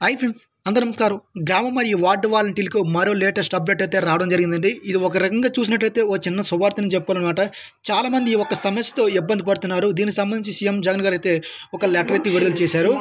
Hi friends, అందరూ నమస్కారం. గ్రామం మరియు వార్డు వాలంటీర్లకు మరో లేటెస్ట్ అప్డేట్ అయితే రావడం జరిగిందండి. ఇది ఒక రకంగా చూసినట్లయితే ఓ చిన్న శుభార్తని చెప్పుకోవాలన్నమాట. చాలామంది ఈ ఒక్క సమస్యతో ఇబ్బంది పడుతున్నారు. దీనికి సంబంధించి సీఎం జగన్ గారు అయితే ఒక లెటర్ అయితే విడుదల చేశారు.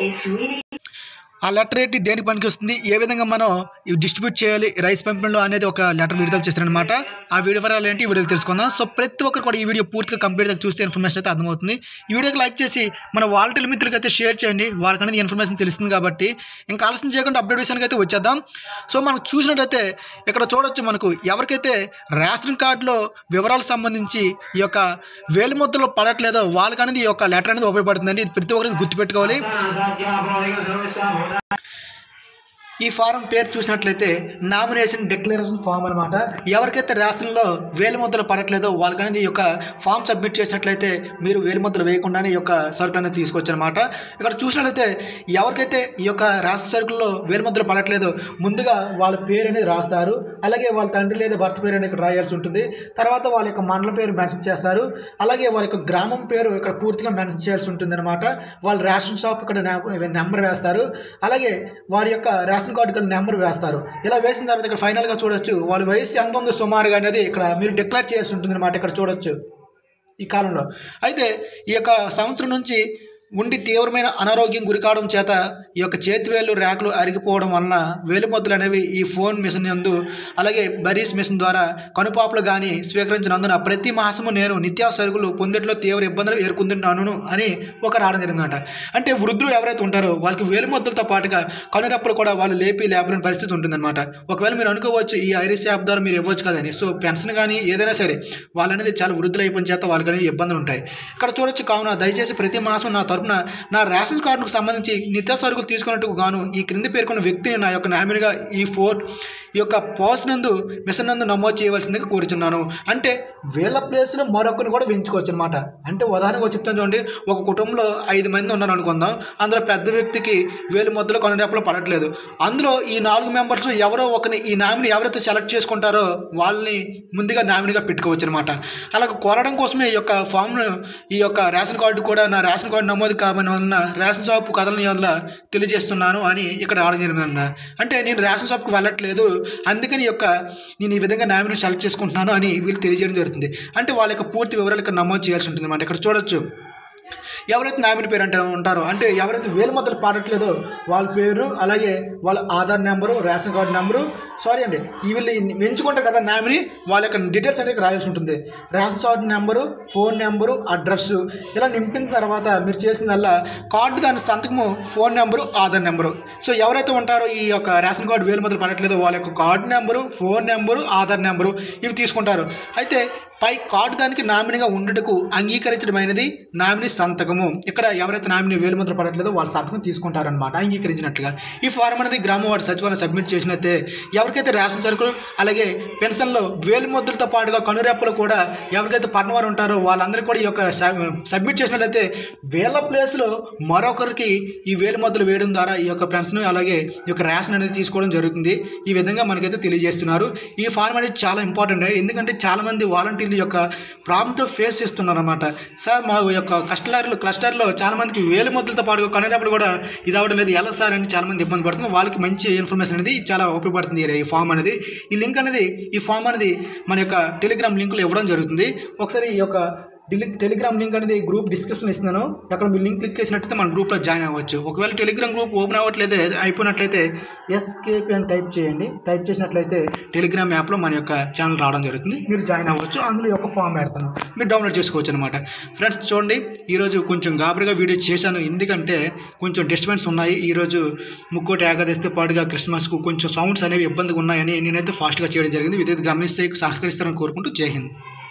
ఆ లెటర్ ఏంటి, దేనికి పనికి వస్తుంది, ఏ విధంగా మనం డిస్ట్రిబ్యూట్ చేయాలి రైస్ పంపిణీలో అనేది ఒక లెటర్ విడుదల చేస్తారనమాట. ఆ వివరాలు ఏంటి వీడియోలో తెలుసుకుందాం. సో ప్రతి ఒక్కరు కూడా ఈ వీడియో పూర్తిగా కంప్లీట్గా చూస్తే ఇన్ఫర్మేషన్ అయితే అర్థమవుతుంది. ఈ వీడియోకి లైక్ చేసి మన వాలంటీర్ మిత్రులకి అయితే షేర్ చేయండి, వాళ్ళకనేది ఇన్ఫర్మేషన్ తెలుస్తుంది కాబట్టి. ఇంకా ఆలస్యం చేయకుండా అప్డేట్ విషయానికి అయితే వచ్చేద్దాం. సో మనం చూసినట్లయితే ఇక్కడ చూడొచ్చు, మనకు ఎవరికైతే రేషన్ కార్డులో వివరాలకు సంబంధించి ఈ యొక్క వేలిముద్రలో పడట్లేదో వాళ్ళకనేది ఈ యొక్క లెటర్ అనేది ఉపయోగపడుతుందండి. ఇది ప్రతి ఒక్కరికి గుర్తుపెట్టుకోవాలి. ఈ ఫారం పేరు చూసినట్లయితే నామినేషన్ డిక్లరేషన్ ఫామ్ అనమాట. ఎవరికైతే రేషన్లో వేలిముద్రలు పడట్లేదో వాళ్ళకనేది ఈ యొక్క ఫామ్ సబ్మిట్ చేసినట్లయితే మీరు వేలిముద్రలు వేయకుండానే ఈ యొక్క సరుకులు అనేది తీసుకొచ్చారనమాట. ఇక్కడ చూసినట్లయితే ఎవరికైతే ఈ యొక్క రేషన్ సరుకుల్లో వేలిముద్రలు పడట్లేదో ముందుగా వాళ్ళ పేరు అనేది రాస్తారు. అలాగే వాళ్ళ తండ్రి లేదా భర్త పేరు అనేది ఇక్కడ రాయాల్సి ఉంటుంది. తర్వాత వాళ్ళ యొక్క మండలం పేరు మెన్షన్ చేస్తారు. అలాగే వాళ్ళ యొక్క గ్రామం పేరు ఇక్కడ పూర్తిగా మెన్షన్ చేయాల్సి ఉంటుంది అనమాట. వాళ్ళ రేషన్ షాప్ ఇక్కడ నెంబర్ వేస్తారు. అలాగే వారి యొక్క రేషన్ కార్డు నెంబర్ వేస్తారు. ఇలా వేసిన తర్వాత ఇక్కడ ఫైనల్గా చూడొచ్చు వాళ్ళ వయసు ఎంత ఉందో సుమారుగా అనేది ఇక్కడ మీరు డిక్లేర్ చేయాల్సి ఉంటుంది అనమాట. ఇక్కడ చూడొచ్చు ఈ కాలంలో. అయితే ఈ యొక్క సంవత్సరం నుంచి ఉండి తీవ్రమైన అనారోగ్యం గురికావడం చేత ఈ యొక్క చేతివేళ్ళు రేకులు అరిగిపోవడం వలన వేలిముద్రలు అనేవి ఈ ఫోన్ మిషన్ యందు అలాగే బరీస్ మిషన్ ద్వారా కనుపాపలు కానీ స్వీకరించినందున ప్రతి మాసము నేను నిత్యావసరుకులు పొందేట్లో తీవ్ర ఇబ్బందులు ఎదుర్కొంటున్నాను అని ఒక రావడం జరిగిందన్నమాట. అంటే వృద్ధులు ఎవరైతే ఉంటారో వాళ్ళకి వేలిముద్రలతో పాటుగా కనురెప్పలు కూడా వాళ్ళు లేపలేని పరిస్థితి ఉంటుందన్నమాట. ఒకవేళ మీరు అనుకోవచ్చు ఈ ఐరిస్ యాప్ ద్వారా మీరు ఇవ్వచ్చు కదని. సో పెన్షన్ కానీ ఏదైనా సరే వాళ్ళనేది చాలా వృద్ధులు అయిపోయిన చేత వాళ్ళకి అనేవి ఇబ్బందులు ఉంటాయి. ఇక్కడ చూడొచ్చు. కావున దయచేసి ప్రతి మాసం నా తరపున నా రేషన్ కార్డుకు సంబంధించి నిత్యావసరుకులు తీసుకున్నట్టుకు గాను ఈ క్రింది పేర్కొన్న వ్యక్తిని నా యొక్క నామినీగా ఈ యొక్క పోస్ నందు మిషన్ నందు నమోదు చేయవలసిందిగా కోరుచున్నాను. అంటే వీళ్ళ ప్లేస్లో మరొకరిని కూడా వేయించుకోవచ్చు అనమాట. అంటే ఉదాహరణగా చెప్తాను చూడండి, ఒక కుటుంబంలో 5 మంది ఉన్నారు అనుకుందాం. అందులో పెద్ద వ్యక్తికి వేలిముద్రలు కనురెప్పలు పడట్లేదు. అందులో ఈ 4 మెంబర్స్ ఎవరో ఒకరిని ఈ నామినీ ఎవరైతే సెలెక్ట్ చేసుకుంటారో వాళ్ళని ముందుగా నామినీగా పెట్టుకోవచ్చు అనమాట. అలా కోరడం కోసమే ఈ యొక్క ఫామ్ను ఈ యొక్క రేషన్ కార్డు కూడా నా రేషన్ కార్డు నమోదు కాబట్టి వలన రేషన్ షాప్ కథలని వల్ల తెలియజేస్తున్నాను అని ఇక్కడ రావడం జరిగిందన్న. అంటే నేను రేషన్ షాప్కి వెళ్ళట్లేదు, అందుకని నేను ఈ విధంగా నామినీ సెలెక్ట్ చేసుకుంటున్నాను అని వీళ్ళు తెలియజేయడం జరుగుతుంది. అంటే వాళ్ళ యొక్క పూర్తి వివరాలు ఇక్కడ నమోదు చేయాల్సి ఉంటుంది అన్నమాట. ఇక్కడ చూడొచ్చు ఎవరైతే నామినీ పేరు ఉంటారో, అంటే ఎవరైతే వేలిముద్రలు పాడట్లేదో వాళ్ళ పేరు, అలాగే వాళ్ళ Aadhaar number, ration card number, వీళ్ళు ఎంచుకుంటారు కదా నామినీ, వాళ్ళ యొక్క డీటెయిల్స్ అనేది రాయాల్సి ఉంటుంది. Ration card number, phone number, address ఇలా నింపిన తర్వాత మీరు చేసిందల్లా కార్డు దాని సంతకము, phone number, Aadhaar number. So ఎవరైతే ఉంటారో ఈ యొక్క రేషన్ కార్డు వేలిముద్రలు పడట్లేదో వాళ్ళ యొక్క card number, phone number, Aadhaar number ఇవి తీసుకుంటారు. అయితే పై కార్డు దానికి నామినీగా ఉండటకు అంగీకరించడమైనది నామినీ సంతకము. ఇక్కడ ఎవరైతే నామినీ వేలిముద్ర పడట్లేదో వాళ్ళ సంతకం తీసుకుంటారనమాట, అంగీకరించినట్లుగా. ఈ ఫారం అనేది గ్రామ వార్డు సచివాలయం సబ్మిట్ చేసినట్టే ఎవరికైతే రేషన్ సరుకులు అలాగే పెన్షన్లో వేలిముద్రలతో పాటుగా కనురెప్పలు కూడా ఎవరికైతే పడినవారు ఉంటారో వాళ్ళందరికీ కూడా ఈ యొక్క సబ్మిట్ చేసినట్లయితే వీళ్ళ ప్లేస్లో మరొకరికి ఈ వేలిముద్రలు వేయడం ద్వారా ఈ యొక్క పెన్షన్ అలాగే ఈ యొక్క రేషన్ అనేది తీసుకోవడం జరుగుతుంది. ఈ విధంగా మనకైతే తెలియజేస్తున్నారు. ఈ ఫారం అనేది చాలా ఇంపార్టెంట్, ఎందుకంటే చాలామంది వాలంటీర్లు యొక్క ప్రాబ్లంతో ఫేస్ చేస్తున్నారు అన్నమాట. సార్ మా యొక్క క్లస్టర్లో చాలా మందికి వేలిముద్రలతో పాటు కనురెప్పలు కూడా ఇది అవ్వడం లేదు, ఎలా సార్ అని చాలా మంది ఇబ్బంది పడుతున్నారు. వాళ్ళకి మంచి ఇన్ఫర్మేషన్ అనేది చాలా ఉపయోగపడుతుంది ఈ ఫామ్ అనేది. ఈ ఫామ్ అనేది మన యొక్క టెలిగ్రామ్ లింకులు ఇవ్వడం జరుగుతుంది. ఒకసారి ఈ యొక్క టెలిగ్రామ్ లింక్ అనేది గ్రూప్ డిస్క్రిప్షన్ ఇస్తున్నాను. అక్కడ మీరు లింక్ క్లిక్ చేసినట్లయితే మన గ్రూప్లో జాయిన్ అవ్వచ్చు. ఒకవేళ టెలిగ్రామ్ గ్రూప్ ఓపెన్ అయిపోయినట్లయితే SKP అని టైప్ చేయండి. టైప్ చేసినట్లయితే టెలిగ్రామ్ యాప్లో మన యొక్క ఛానల్ రావడం జరుగుతుంది. మీరు జాయిన్ అవ్వచ్చు. అందులో యొక్క ఫామ్ పెడతాను, మీరు డౌన్లోడ్ చేసుకోవచ్చు అనమాట. ఫ్రెండ్స్ చూడండి, ఈరోజు కొంచెం గాబరిగా వీడియో చేశాను, ఎందుకంటే కొంచెం డిస్టర్బెన్స్ ఉన్నాయి. ఈరోజు ముక్కోటి ఏకాదశితో పాటుగా క్రిస్మస్కు కొంచెం సౌండ్స్ అనేవి ఇబ్బందిగా ఉన్నాయని నేనైతే ఫాస్ట్గా చేయడం జరిగింది. విద్యుత్ గమనిస్తే సహకరిస్తారని కోరుకుంటూ జై హింద్.